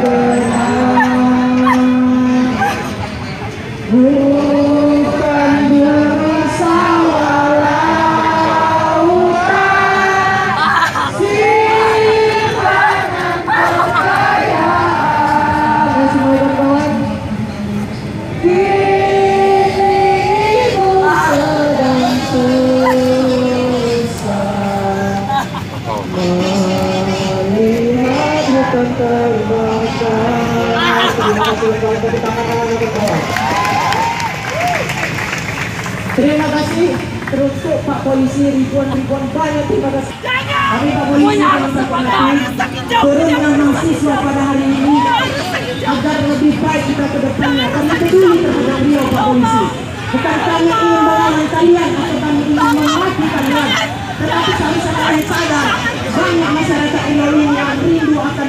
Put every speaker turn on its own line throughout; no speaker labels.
Terima kasih teruntuk Pak Polisi, ribuan banyak terima kasih. Kami Pak Polisi turun dengan mahasiswa pada hari ini agar lebih baik kita ke depannya. Kami peduli terhadap beliau Pak Polisi. Bukan kami ingin melawan kalian atau kami ingin memaki kalian, tetapi seharusnya kalian sadar banyak masyarakat Indonesia yang rindu akan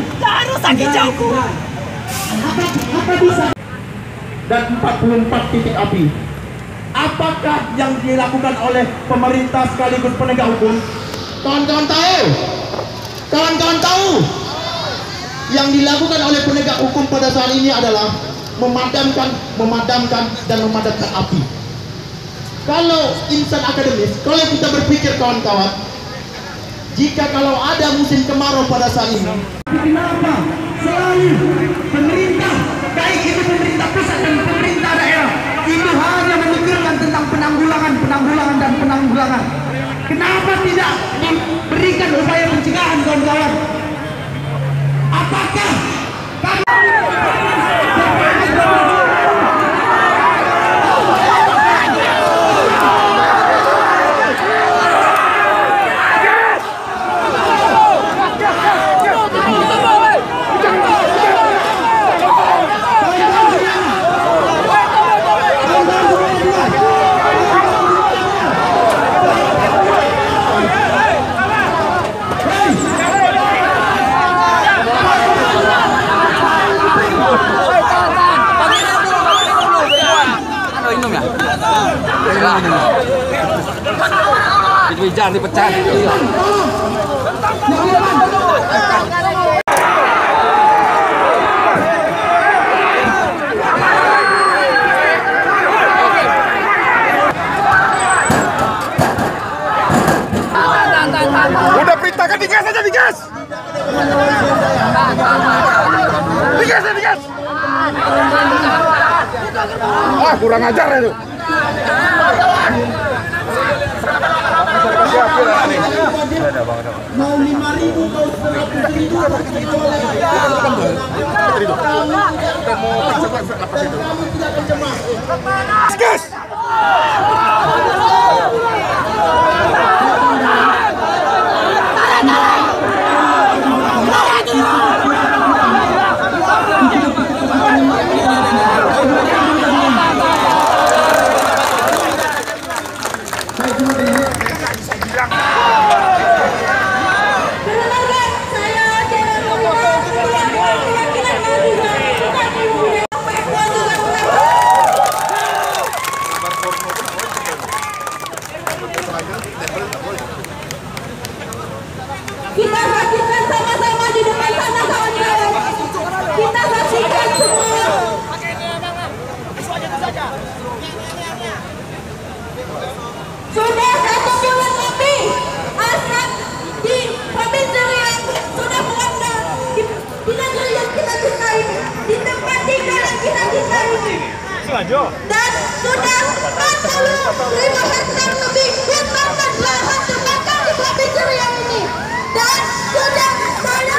apa bisa
dan 44 titik api. Apakah yang dilakukan oleh pemerintah sekaligus penegak hukum? Kawan-kawan tahu? Kawan-kawan tahu? Yang dilakukan oleh penegak hukum pada saat ini adalah memadamkan dan memadamkan api. Kalau insan akademis, kalau kita berpikir kawan-kawan, jika kalau ada musim kemarau pada saat ini, kenapa selalu pemerintah, baik itu pemerintah pusat dan pemerintah daerah, itu hanya memikirkan tentang penanggulangan. Kenapa tidak diberikan upaya pencegahan, kawan-kawan? Apakah jangan dipecah.
Udah perintahkan digas aja, digas. Digas. Ah, kurang ajar itu.
mau 5.000 mau 100.000
gas.
Kita saksikan sama-sama di depan sana, kawan-kawan. Kita saksikan semua. Sudah 1 bulan lebih asap di provinsi Riau sudah melanda di negeri yang kita cintai, di tempat tinggal yang kita cintai. Dan sudah 45 hektar lebih hutan dan lahan terbakar di provinsi Riau ini. Dan sudah banyak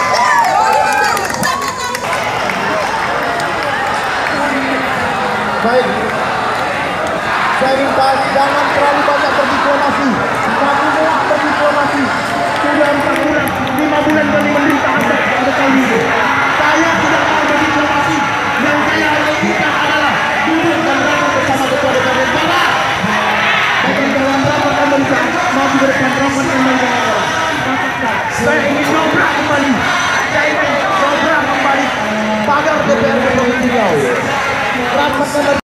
baik. Saya minta jangan terlalu banyak berdiplomasi. Kamu berdiplomasi. Sudah 4 bulan, 5 bulan kami memerintah pada kali ini. Saya tidak mau berdiplomasi. Yang saya lakukan adalah duduk dan rapat bersama ketua DPR Barat. Kawan-kawan rapat pemerintah mau diberikan rapat pemerintah. Saya ingin dobrak kembali. Pagar DPR Provinsi Riau. Rapat pemerintah.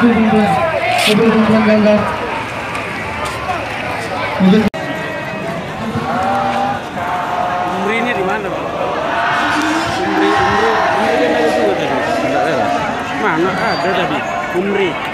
pelan gagal.
Umri ini di mana, Pak? Umri kan ada juga tadi. Enggak ada. Mana ada tadi? Umri.